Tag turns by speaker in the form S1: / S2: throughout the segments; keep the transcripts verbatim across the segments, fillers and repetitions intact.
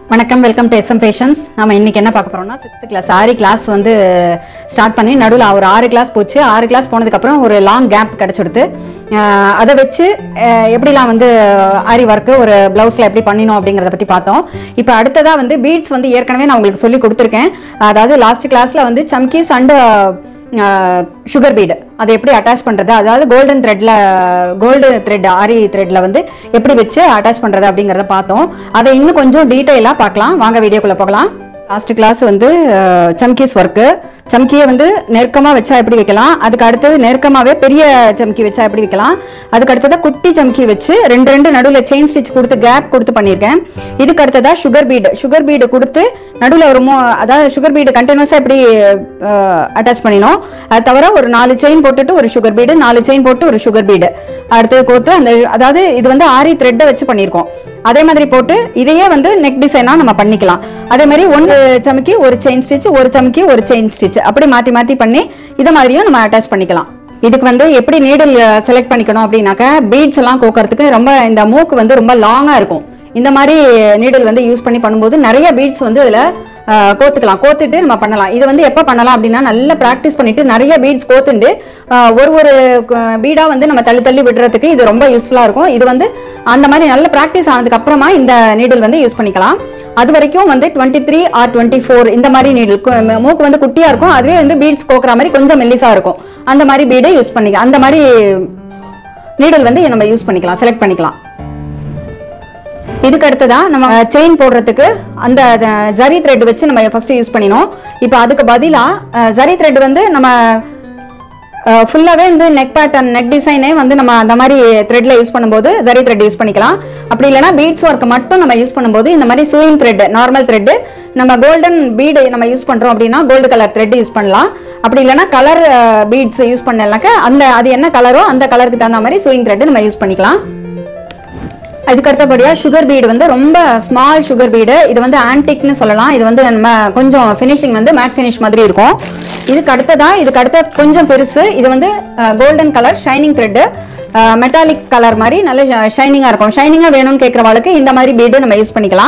S1: வணக்கம் welcome to SM patience. நம்ம இன்னைக்கு என்ன பார்க்க போறோம்னா சிக்ஸ்த் கிளாஸ் ஆரி கிளாஸ் வந்து ஸ்டார்ட் பண்ணி நடுவில் ஒரு ஆறு கிளாஸ் போச்சு. ஆறு கிளாஸ் போனதுக்கப்புறம் ஒரு லாங் கேப் கிடச்சிடுது. அதை வச்சு எப்படிலாம் வந்து ஆரி ஒர்க்கு ஒரு ப்ளவுஸில் எப்படி பண்ணினோம் அப்படிங்கிறத பற்றி பார்த்தோம். இப்போ அடுத்ததாக வந்து பீட்ஸ் வந்து ஏற்கனவே நான் உங்களுக்கு சொல்லி கொடுத்துருக்கேன். அதாவது லாஸ்ட் கிளாஸில் வந்து சம்கீஸ் அண்ட் சுகர் பீடு அதை எப்படி அட்டாச் பண்ணுறது, அதாவது கோல்டன் த்ரெட்டில் கோல்டு த்ரெட் ஆரி த்ரெட்டில் வந்து எப்படி வச்சு அட்டாச் பண்ணுறது அப்படிங்கிறத பார்த்தோம். அதை இன்னும் கொஞ்சம் டீட்டெயிலாக பார்க்கலாம். வாங்க வீடியோக்குள்ளே போகலாம். லாஸ்ட் கிளாஸ் வந்து சம்கீஸ் ஒர்க்கு. சம்கியை வந்து நெருக்கமாக வச்சா எப்படி வைக்கலாம், அதுக்கு அடுத்தது நெருக்கமாகவே பெரிய சம்கி வச்சா எப்படி வைக்கலாம், அதுக்கு அடுத்ததாக குட்டி சம்கி வச்சு ரெண்டு ரெண்டு நடுவில் செயின் ஸ்டிச் கொடுத்து கேப் கொடுத்து பண்ணியிருக்கேன். இதுக்கு அடுத்ததாக சுகர் பீடு சுகர் பீடு கொடுத்து நடுவில் ஒரு மோ அதாவது சுகர் பீடு கண்டினியூஸாக எப்படி அட்டாச் பண்ணினோம். அது தவிர ஒரு நாலு செயின் போட்டுட்டு ஒரு சுகர் பீடு, நாலு செயின் போட்டு ஒரு சுகர் பீடு அடுத்தது கோத்து அந்த அதாவது இது வந்து ஆரி த்ரெட்டை வச்சு பண்ணியிருக்கோம். அதே மாதிரி போட்டு இதையே வந்து நெக் டிசைனாக நம்ம பண்ணிக்கலாம். அதே மாதிரி ஒன்று சமுக்கி ஒரு செயின் ஸ்டிச், ஒரு சமுக்கி ஒரு செயின் ஸ்டிச் அப்படி மாற்றி மாற்றி பண்ணி இதை மாதிரியும் நம்ம அட்டாச் பண்ணிக்கலாம். இதுக்கு வந்து எப்படி நீடில் செலக்ட் பண்ணிக்கணும் அப்படின்னாக்கா, பீட்ஸ் எல்லாம் கோக்கிறதுக்கு ரொம்ப இந்த மூக்கு வந்து ரொம்ப லாங்காக இருக்கும். இந்த மாதிரி நீடில் வந்து யூஸ் பண்ணி பண்ணும்போது நிறைய பீட்ஸ் வந்து இதில் கோத்துக்கலாம். கோத்துட்டு நம்ம பண்ணலாம். இது வந்து எப்போ பண்ணலாம் அப்படின்னா, நல்லா ப்ராக்டிஸ் பண்ணிட்டு நிறைய பீட்ஸ் கோத்துட்டு ஒரு ஒரு பீடாக வந்து நம்ம தள்ளி தள்ளி விடுறதுக்கு இது ரொம்ப யூஸ்ஃபுல்லாக இருக்கும். இது வந்து அந்த மாதிரி நல்ல ப்ராக்டிஸ் ஆனதுக்கு அப்புறமா இந்த நீடில் வந்து யூஸ் பண்ணிக்கலாம். அது வரைக்கும் வந்து twenty three or twenty four இந்த மாதிரி நீடில் மூக்கு வந்து குட்டியாக இருக்கும். அதுவே வந்து பீட்ஸ் கோக்குற மாதிரி கொஞ்சம் மெல்லிஸாக இருக்கும். அந்த மாதிரி பீடை யூஸ் பண்ணிக்கலாம். அந்த மாதிரி நீடில் வந்து நம்ம யூஸ் பண்ணிக்கலாம், செலக்ட் பண்ணிக்கலாம். இதுக்கு அடுத்ததான் நம்ம செயின் போடுறதுக்கு அந்த ஜரி த்ரெட் வச்சு நம்ம ஃபர்ஸ்ட் யூஸ் பண்ணினோம். இப்போ அதுக்கு பதிலாக ஜரி த்ரெட் வந்து நம்ம ஃபுல்லாகவே வந்து நெக் பேட்டர்ன் நெக் டிசைனே வந்து நம்ம அந்த மாதிரி த்ரெட்டில் யூஸ் பண்ணும்போது ஜரி த்ரெட் யூஸ் பண்ணிக்கலாம். அப்படி இல்லைனா பீட்ஸ் ஒர்க்கு மட்டும் நம்ம யூஸ் பண்ணும்போது இந்த மாதிரி சூயிங் த்ரெட் நார்மல் த்ரெட் நம்ம கோல்டன் பீடு நம்ம யூஸ் பண்ணுறோம் அப்படின்னா கோல்டு கலர் த்ரெட் யூஸ் பண்ணலாம். அப்படி இல்லைனா கலர் பீட்ஸ் யூஸ் பண்ணலாக்க அந்த அது என்ன கலரோ அந்த கலருக்கு தகுந்த மாதிரி சூயிங் த்ரெட் நம்ம யூஸ் பண்ணிக்கலாம். அதுக்கு அடுத்தபடியாக சுகர் பீடு வந்து ரொம்ப ஸ்மால் சுகர் பீடு. இது வந்து ஆன்டிக்னு சொல்லலாம். இது வந்து நம்ம கொஞ்சம் ஃபினிஷிங் வந்து மேட் ஃபினிஷ் மாதிரி இருக்கும். இதுக்கு அடுத்ததா இதுக்கு அடுத்த கொஞ்சம் பெருசு. இது வந்து golden colour shining thread, metallic colour மாதிரி நல்ல ஷைனிங்காக இருக்கும். ஷைனிங்காக வேணும்னு கேட்குறவளுக்கு இந்த மாதிரி பீடு நம்ம யூஸ் பண்ணிக்கலாம்.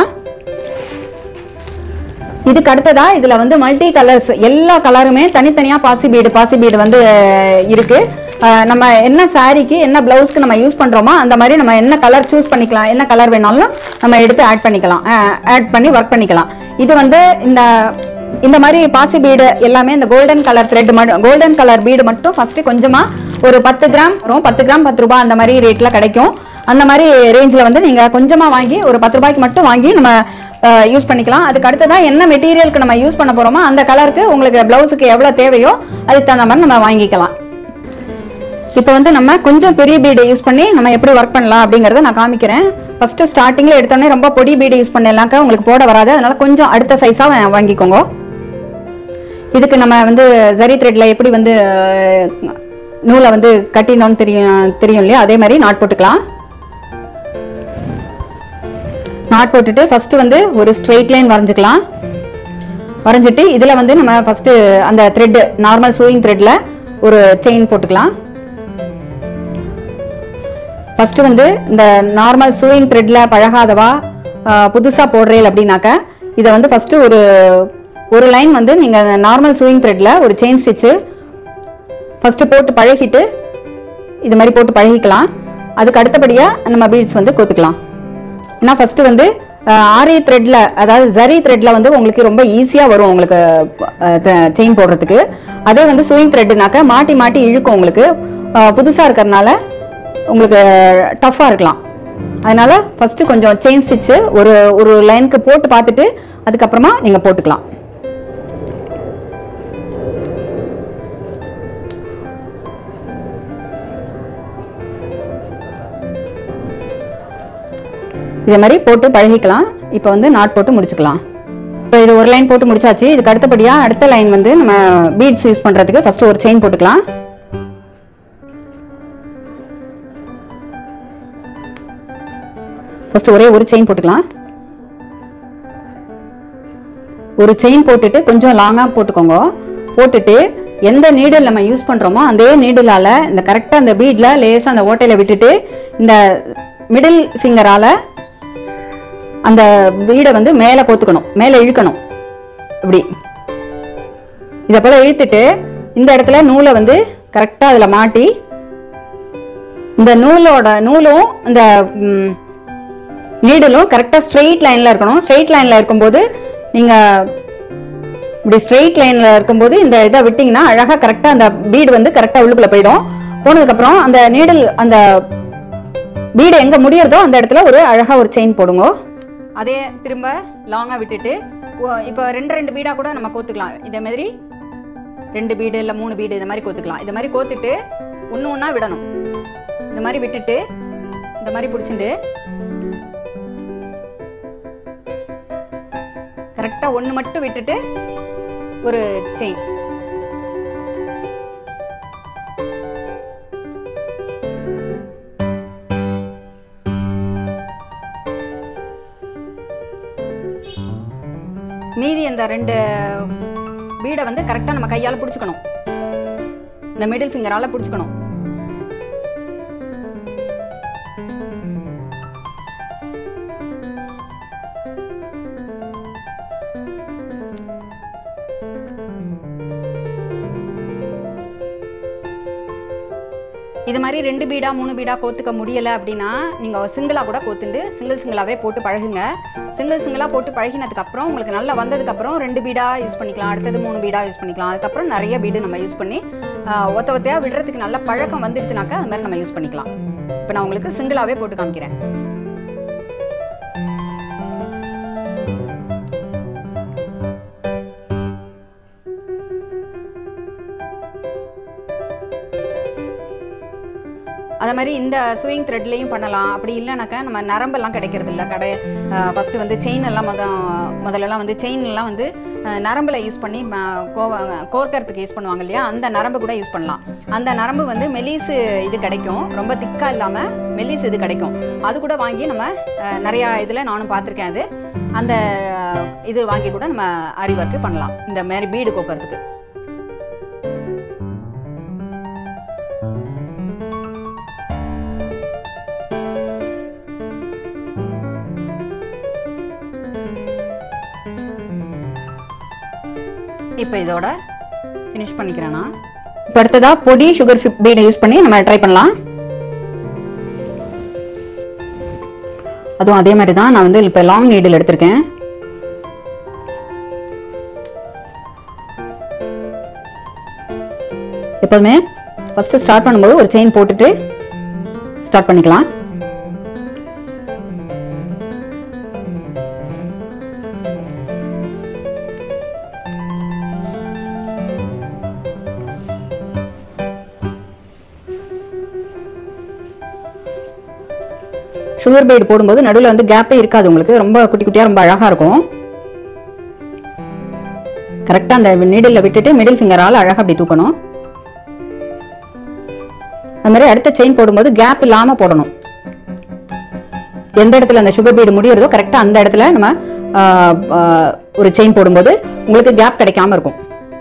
S1: இதுக்கு அடுத்ததா இதில் வந்து மல்டி கலர்ஸ் எல்லா கலருமே தனித்தனியாக பாசி பீடு பாசி பீடு வந்து இருக்கு. நம்ம என்ன சாரிக்கு என்ன பிளவுஸ்க்கு நம்ம யூஸ் பண்ணுறோமோ அந்த மாதிரி நம்ம என்ன கலர் சூஸ் பண்ணிக்கலாம். என்ன கலர் வேணாலும் நம்ம எடுத்து ஆட் பண்ணிக்கலாம், ஆட் பண்ணி ஒர்க் பண்ணிக்கலாம். இது வந்து இந்த இந்த மாதிரி பாசி பீடு எல்லாமே இந்த கோல்டன் கலர் த்ரெட் மட்டும் கோல்டன் கலர் பீடு மட்டும் ஃபர்ஸ்ட் கொஞ்சமாக ஒரு பத்து கிராம் வரும். பத்து கிராம் பத்து ரூபாய் அந்த மாதிரி ரேட்டில் கிடைக்கும். அந்த மாதிரி ரேஞ்சில் வந்து நீங்கள் கொஞ்சமாக வாங்கி ஒரு பத்து ரூபாய்க்கு மட்டும் வாங்கி நம்ம யூஸ் பண்ணிக்கலாம். அதுக்கு அடுத்ததான் என்ன மெட்டீரியலுக்கு நம்ம யூஸ் பண்ண போகிறோமோ அந்த கலருக்கு உங்களுக்கு ப்ளவுஸுக்கு எவ்வளோ தேவையோ அதுக்கு தகுந்த மாதிரி நம்ம வாங்கிக்கலாம். இப்போ வந்து நம்ம கொஞ்சம் பெரிய பீடு யூஸ் பண்ணி நம்ம எப்படி ஒர்க் பண்ணலாம் அப்படிங்கிறத நான் காமிக்கிறேன். ஃபர்ஸ்ட் ஸ்டார்டிங்கில் எடுத்தோடனே ரொம்ப பொடி பீடு யூஸ் பண்ணலாக்க உங்களுக்கு போட வராது. அதனால கொஞ்சம் அடுத்த சைஸாக வாங்கிக்கோங்க. இதுக்கு நம்ம வந்து ஜரி த்ரெட்டில் எப்படி வந்து நூலை வந்து கட்டினோன்னு தெரியும் தெரியும் இல்லையா, அதே மாதிரி நாட் போட்டுக்கலாம். நாட் போட்டுட்டு ஃபர்ஸ்ட் வந்து ஒரு ஸ்ட்ரெயிட் லைன் வரைஞ்சிக்கலாம். வரைஞ்சிட்டு இதில் வந்து நம்ம ஃபர்ஸ்ட் அந்த த்ரெட் நார்மல் சூயிங் த்ரெட்டில் ஒரு செயின் போட்டுக்கலாம். ஃபர்ஸ்ட் வந்து இந்த நார்மல் சூயிங் த்ரெட்ல பழகாதவா புதுசாக போடுறேன் அப்படின்னாக்க இதை வந்து ஃபர்ஸ்ட் ஒரு ஒரு லைன் வந்து நீங்கள் நார்மல் சூயிங் த்ரெட்ல ஒரு செயின் ஸ்டிச்சு ஃபர்ஸ்ட் போட்டு பழகிட்டு இது மாதிரி போட்டு பழகிக்கலாம். அதுக்கு அடுத்தபடியாக நம்ம பீட்ஸ் வந்து கோத்துக்கலாம். ஏன்னா ஃபர்ஸ்ட் வந்து ஆரி த்ரெட்ல அதாவது ஜரி த்ரெட்ல வந்து உங்களுக்கு ரொம்ப ஈஸியாக வரும் உங்களுக்கு செயின் போடுறதுக்கு. அதே வந்து சூயிங் த்ரெட்னாக்க மாட்டி மாட்டி இழுக்கும். உங்களுக்கு புதுசாக இருக்கிறதுனால உங்களுக்கு டஃப்பாக இருக்கலாம். அதனால ஃபர்ஸ்ட் கொஞ்சம் செயின் ஸ்டிச்சு ஒரு ஒரு லைனுக்கு போட்டு பார்த்துட்டு அதுக்கப்புறமா நீங்கள் போட்டுக்கலாம். இதே மாதிரி போட்டு பழகிக்கலாம். இப்போ வந்து நாட் போட்டு முடிச்சுக்கலாம். இப்போ இது ஒரு லைன் போட்டு முடிச்சாச்சு. இதுக்கு அடுத்தபடியாக அடுத்த லைன் வந்து நம்ம பீட்ஸ் யூஸ் பண்ணுறதுக்கு ஃபர்ஸ்ட் ஒரு செயின் போட்டுக்கலாம். ஃபர்ஸ்ட் ஒரே ஒரு செயின் போட்டுக்கலாம். ஒரு செயின் போட்டுட்டு கொஞ்சம் லாங்காக போட்டுக்கோங்க. போட்டுட்டு எந்த நீடில் நம்ம யூஸ் பண்ணுறோமோ அதே நீடிலால் இந்த கரெக்டாக அந்த பீடில் லேசாக அந்த ஓட்டையில் விட்டுட்டு இந்த மிடில் ஃபிங்கரால் அந்த பீடை வந்து மேலே கோத்துக்கணும், மேலே இழுக்கணும். இப்படி இதை போல இழுத்துட்டு இந்த இடத்துல நூலை வந்து கரெக்டாக அதில் மாட்டி, இந்த நூலோட நூலும் இந்த நீடலும் கரெக்டாக ஸ்ட்ரெயிட் லைனில் இருக்கணும். ஸ்ட்ரெயிட் லைனில் இருக்கும்போது நீங்கள் இப்படி ஸ்ட்ரெயிட் லைனில் இருக்கும்போது இந்த இதை விட்டிங்கன்னா அழகாக கரெக்டாக அந்த பீடு வந்து கரெக்டாக உள்ளுக்குள்ளே போயிடும். போனதுக்கப்புறம் அந்த நீடல் அந்த பீடு எங்கே முடியறதோ அந்த இடத்துல ஒரு அழகாக ஒரு செயின் போடுங்க. அதே திரும்ப லாங்காக விட்டுட்டு இப்போ ரெண்டு ரெண்டு பீடாக கூட நம்ம கோத்துக்கலாம். இதே மாதிரி ரெண்டு பீடு இல்லை மூணு பீடு இந்த மாதிரி கோத்துக்கலாம். இது மாதிரி கோத்துட்டு ஒன்று ஒன்றா விடணும். இந்த மாதிரி விட்டுட்டு இந்த மாதிரி பிடிச்சிட்டு கரெக்டாக ஒன்று மட்டும் விட்டுட்டு ஒரு செயின். மீதி அந்த ரெண்டு பீடை வந்து கரெக்டாக நம்ம கையால் பிடிச்சிக்கணும். இந்த மிடில் ஃபிங்கரால் பிடிச்சிக்கணும். இது மாதிரி ரெண்டு பீடா மூணு பீடா கோத்துக்க முடியலை அப்படின்னா நீங்கள் சிங்கிளாக கூட கோத்துண்டு சிங்கிள் சிங்கிளாகவே போட்டு பழகுங்க. சிங்கிள் சிங்கிளாக போட்டு பழகினதுக்கப்புறம் உங்களுக்கு நல்லா வந்ததுக்கப்புறம் ரெண்டு பீடா யூஸ் பண்ணிக்கலாம், அடுத்தது மூணு பீடா யூஸ் பண்ணிக்கலாம். அதுக்கப்புறம் நிறைய பீடு நம்ம யூஸ் பண்ணி ஒத்த ஒத்தையாக விடுறதுக்கு நல்ல பழக்கம் வந்துடுச்சுனாக்கா அது மாதிரி நம்ம யூஸ் பண்ணிக்கலாம். இப்போ நான் உங்களுக்கு சிங்கிளாகவே போட்டு காமிக்கிறேன். அதே மாதிரி இந்த ஸ்விங் த்ரெட்லேயும் பண்ணலாம். அப்படி இல்லைனாக்கா நம்ம நரம்பெல்லாம் கிடைக்கிறது இல்லை கடை. ஃபஸ்ட்டு வந்து செயின் எல்லாம் முத முதல்லலாம் வந்து செயின் எல்லாம் வந்து நரம்பில் யூஸ் பண்ணி கோ கோர்க்கறதுக்கு யூஸ் பண்ணுவாங்க இல்லையா, அந்த நரம்பு கூட யூஸ் பண்ணலாம். அந்த நரம்பு வந்து மெலிசு இது கிடைக்கும், ரொம்ப திக்காக இல்லாமல் மெலிசு இது கிடைக்கும். அது கூட வாங்கி நம்ம நிறையா இதில் நானும் பார்த்துருக்கேன். அது அந்த இது வாங்கி கூட நம்ம ஆரி ஒர்க்கு பண்ணலாம் இந்த மாதிரி பீடு கோக்கிறதுக்கு. இப்போ இதோட ஃபினிஷ் பண்ணிக்கிறேன்னா இப்போ அடுத்ததா பொடி சுகர் பீடை யூஸ் பண்ணி நம்ம ட்ரை பண்ணலாம். அதுவும் அதே மாதிரி தான் நான் வந்து இப்போ லாங் நீடில் எடுத்திருக்கேன். எப்போதுமே ஃபஸ்ட்டு ஸ்டார்ட் பண்ணும்போது ஒரு செயின் போட்டுட்டு ஸ்டார்ட் பண்ணிக்கலாம். சுகர் பீடு போடும்போது நடுவில் வந்து கேப்பே இருக்காது, உங்களுக்கு ரொம்ப குட்டி குட்டியாக ரொம்ப அழகாக இருக்கும். கரெக்டாக அந்த நீடில் விட்டுட்டு மிடில் ஃபிங்கரால் அழகாக அப்படி தூக்கணும். அது மாதிரி அடுத்த செயின் போடும்போது கேப் இல்லாமல் போடணும். எந்த இடத்துல அந்த சுகர் பீடு முடியறதோ கரெக்டாக அந்த இடத்துல நம்ம ஒரு செயின் போடும்போது உங்களுக்கு கேப் கிடைக்காம இருக்கும்.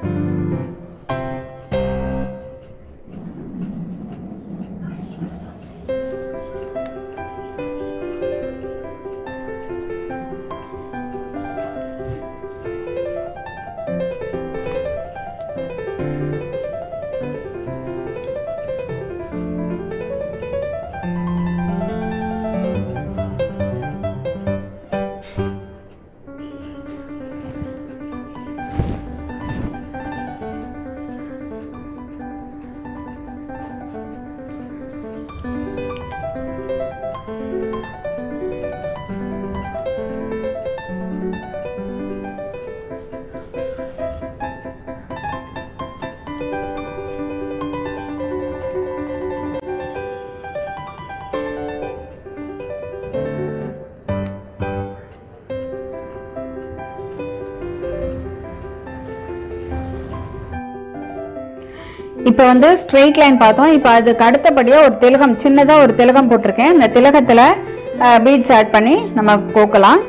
S1: இப்போ வந்து ஸ்ட்ரெயிட் லைன் பார்த்தோம். இப்போ அதுக்கு அடுத்தபடியாக ஒரு திலகம், சின்னதாக ஒரு திலகம் போட்டிருக்கேன். இந்த திலகத்தில் பீட்ஸ் ஆட் பண்ணி நம்ம கோக்கலாம்.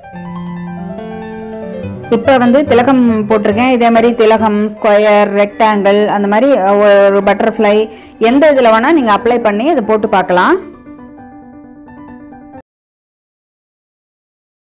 S1: இப்போ வந்து திலகம் போட்டிருக்கேன். இதே மாதிரி திலகம், ஸ்கொயர், ரெக்டாங்கிள், அந்த மாதிரி ஒரு பட்டர்ஃப்ளை எந்த இதில் வேணால் நீங்கள் அப்ளை பண்ணி அதை போட்டு பார்க்கலாம்.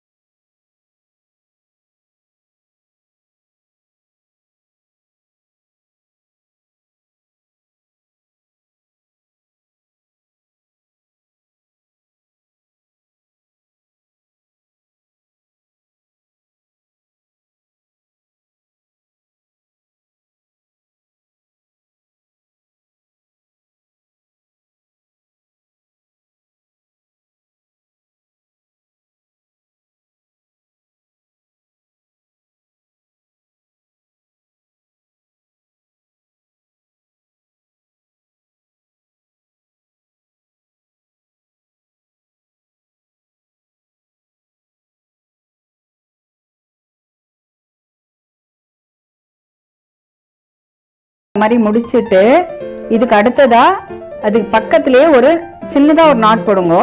S1: மாதிரி முடிச்சிட்டு இதுக்கு அடுத்ததா அதுக்கு பக்கத்திலேயே ஒரு சின்னதா ஒரு நாட் போடுங்க.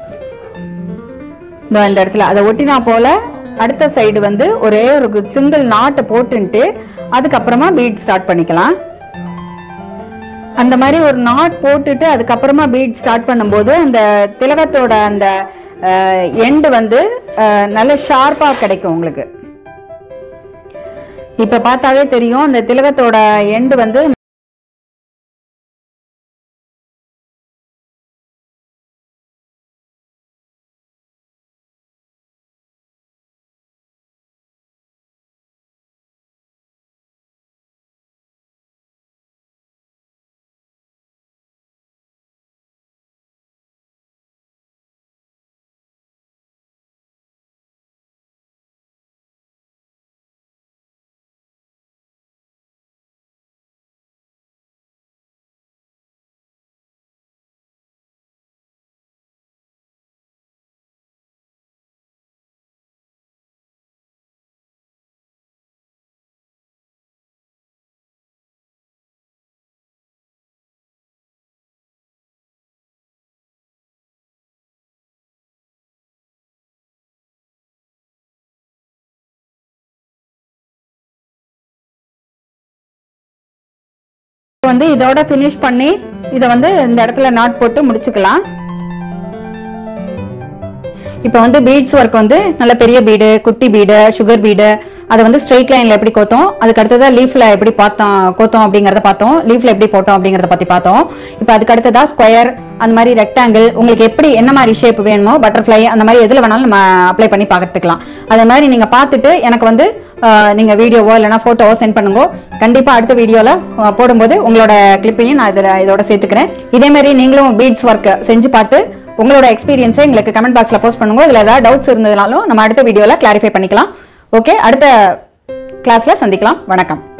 S1: இந்த இடத்துல அதை ஒட்டினா போல அடுத்த சைடு வந்து ஒரே ஒரு சிங்கிள் நாட்டை போட்டுட்டு அதுக்கப்புறமா பீட் ஸ்டார்ட் பண்ணிக்கலாம். அந்த மாதிரி ஒரு நாட் போட்டுட்டு அதுக்கப்புறமா பீட் ஸ்டார்ட் பண்ணும்போது அந்த திலகத்தோட அந்த எண்டு வந்து நல்ல ஷார்ப்பா கிடைக்கும் உங்களுக்கு. இப்ப பார்த்தாலே தெரியும் அந்த திலகத்தோட எண்டு வந்து வந்து இதோட finish பண்ணி இத வந்து இந்த இடத்துல நாட் போட்டு முடிச்சுக்கலாம். இப்போ வந்து பீட்ஸ் ஒர்க் வந்து நல்ல பெரிய பீடு, குட்டி பீடு, சுகர் பீடு, அதை வந்து ஸ்ட்ரெயிட் லைன்ல எப்படி கோத்தோம், அதுக்கு அடுத்ததா லீஃப்ல எப்படி பார்த்தோம் கோத்தோம் அப்படிங்கறத பார்த்தோம், லீஃப்ல எப்படி போட்டோம் அப்படிங்கறத பத்தி பார்த்தோம். இப்போ அதுக்கு அடுத்ததா ஸ்கொயர், அந்த மாதிரி ரெக்டாங்கிள், உங்களுக்கு எப்படி என்ன மாதிரி ஷேப் வேணுமோ, பட்டர்ஃப்ளை, அந்த மாதிரி எதுல வேணாலும் நம்ம அப்ளை பண்ணி பார்த்துக்கலாம். அதே மாதிரி நீங்க பார்த்துட்டு எனக்கு வந்து நீங்க வீடியோவோ இல்லைனா போட்டோவோ சென்ட் பண்ணுங்க. கண்டிப்பா அடுத்த வீடியோல போடும்போது உங்களோட கிளிப்பையும் நான் இதில் இதோட சேர்த்துக்கிறேன். இதே மாதிரி நீங்களும் பீட்ஸ் ஒர்க் செஞ்சு பார்த்து உங்களோட எக்ஸ்பீரியன்ஸை எங்களுக்கு கமெண்ட் பாக்ஸ்ல போஸ்ட் பண்ணுங்க. இதுல ஏதாவது டவுட்ஸ் இருந்ததுனாலும் நம்ம அடுத்த வீடியோல கிளாரிஃபை பண்ணிக்கலாம். ஓகே, அடுத்த கிளாஸ்ல சந்திக்கலாம். வணக்கம்.